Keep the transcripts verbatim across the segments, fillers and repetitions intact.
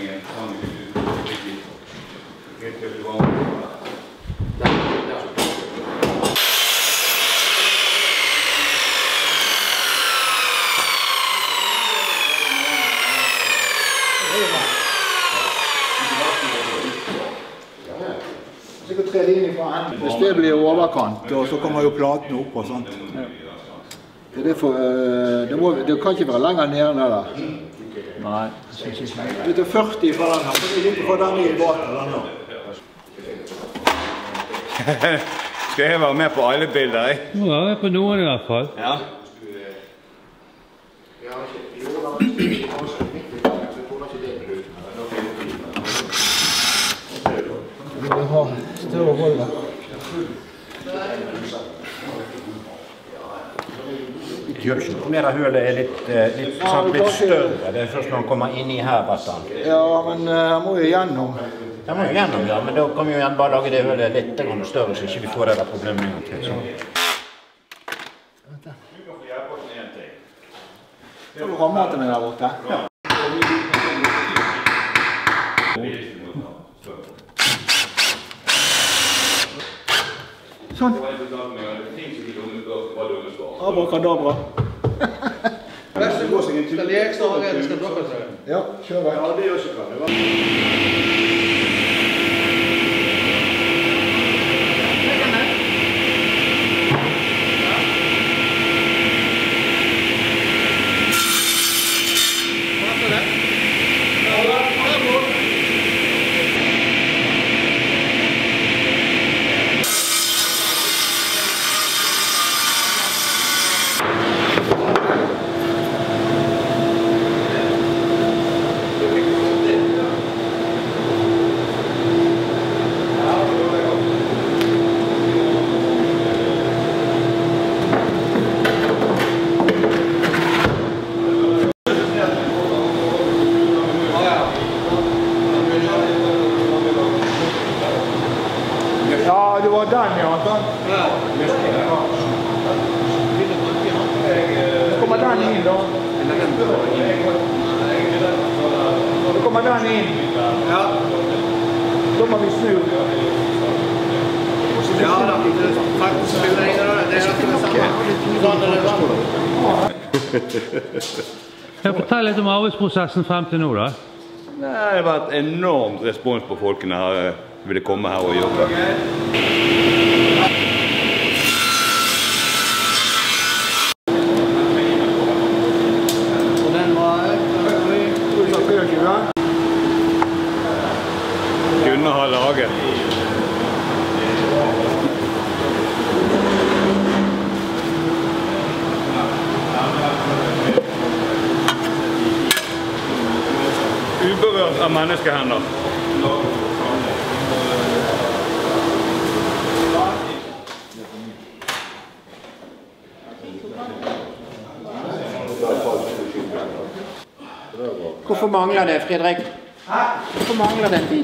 Hvis det blir overkant, og så kommer jo platen opp og sånt. Det, for, det, må, det kan ikke være lenger ned enn det. Nei. Det er førti for den her, så vi ikke få den i vaten den her. Skal jeg være med på alle bilder, jeg? Må være med på noen i hvert fall. Ja. Vi har større roller. Mer hølet er litt, litt, sant, litt større. Det er først når man kommer inn i her, Bastian. Ja, men jeg må jo gjennom. Jeg må jo gjennom, ja, men da kan vi jo igjen bare lage det hølet litt større, så ikke vi får det der problemet en gang til. Så. Skal du ramme til meg der borte? Ja. Sånn. Abrakadabra. Skal de ekstra allerede skal dere seg? Ja, kjør vei. Ja, det gjør ikke kan det. Den, ja, sånn. Så kommer den inn, da. Så kommer den inn. Ja. Da må vi snu. Ja, da. Faktisk spiller ingen av det. Det er ikke det samme. Vann eller vann. Jeg fortell litt om arbeidsprosessen frem til nå, da. Nei, det har vært enormt respons på folkene her. Ville komme her og jobbe. Kunne ha laget. Uberørt av menneskehender. Hvorfor mangler det, Fredrik? Hvorfor mangler det en bit?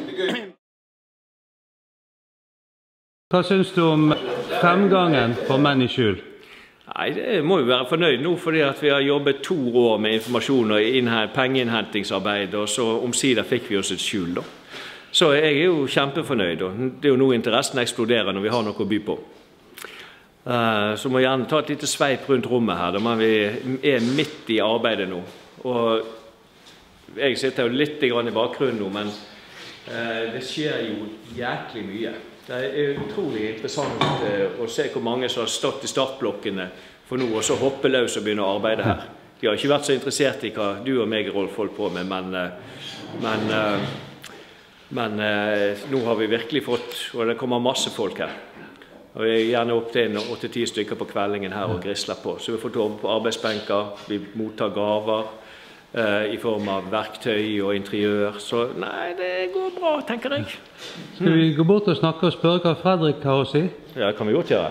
Hva synes du om fremgangen for menn i skjul? Nei, det må vi være fornøyd nå, fordi at vi har jobbet to år med informasjon og pengeinnhentingsarbeid, og så omsider fikk vi oss et skjul da. Så jeg er jo kjempefornøyd, og det er jo nå interessen eksploderer når vi har noe å by på. Så må jeg gjerne ta et lite sveip rundt rommet her, da vi er midt i arbeidet nå. Og jeg sitter jo litt i bakgrunnen nå, men det skjer jo jæklig mye. Det er utrolig interessant å se hvor mange som har stått i startblokkene for nå, og så hoppe løs og begynne å arbeide her. De har ikke vært så interessert i hva du og meg, Rolf, holdt på med, men, men, men nå har vi virkelig fått, og det kommer masse folk her. Og vi er gjerne opp til åtte-ti stykker på kveldingen her og grisler på. Så vi har fått jobbe på arbeidsbenker, vi mottar gaver, i form av verktøy og interiør, så nei, det går bra, tenker jeg. Skal vi gå bort og snakke og spørre hva Fredrik har å si? Ja, det kan vi godt gjøre.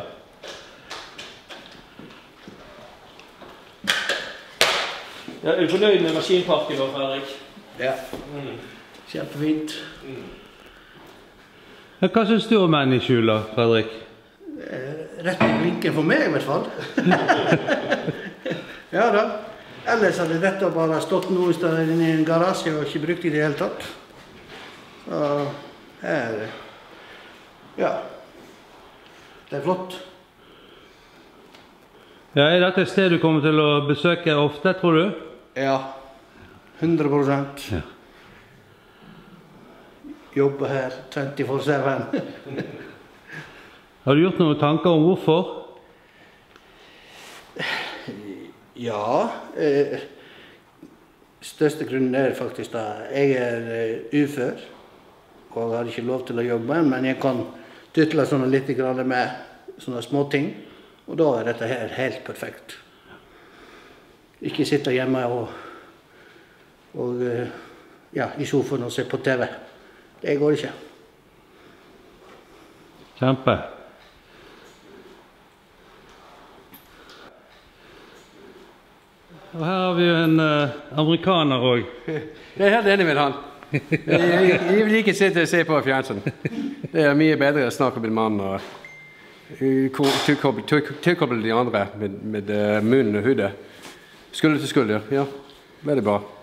Ja, er du fornøyd med maskinparken vår, Fredrik? Ja, kjempefint. Hva synes du om menn i skjul da, Fredrik? Rett på blinken for meg i hvert fall. Ja da. Ellers hadde dette bare stått noen steder i en garasje og ikke brukt i det hele tatt. Så her, ja, det er flott. Ja, er dette et sted du kommer til å besøke ofte, tror du? Ja, hundre prosent. Ja. Jobber her twenty-four seven. Har du gjort noen tanker om hvorfor? Ja, eh, største grunnen er faktisk da jeg er eh, ufør og har ikke lov til å jobbe, men jeg kan tytle sånne litt grann med sånne små ting, og da er dette her helt perfekt. Ikke sitte hjemme og, og eh, ja, i sofaen og se på T V. Det går ikke. Kjempe. Og her har vi jo en uh, amerikaner også. Jeg er helt enig med han. Jeg, jeg, jeg vil ikke sitte og se på fjernsyn. Det er mye bedre å snakke med mannen og tilkoble de andre med, med uh, munnen og hodet. Skulder til skulder, ja. Veldig bra.